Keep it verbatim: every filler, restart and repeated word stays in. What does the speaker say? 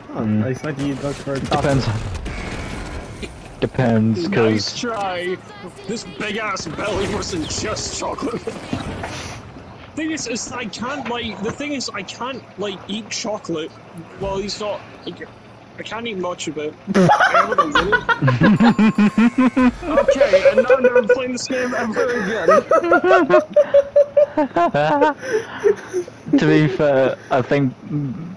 Oh, Mm. I thought you looked for a top. Depends. Depends, Nice cause try. This big ass belly wasn't just chocolate. Thing is, is I can't like. The thing is, I can't like eat chocolate while he's not. Like, I can't eat much of it. I have it a little. Okay, and now I'm never playing this game ever again. to be fair, I think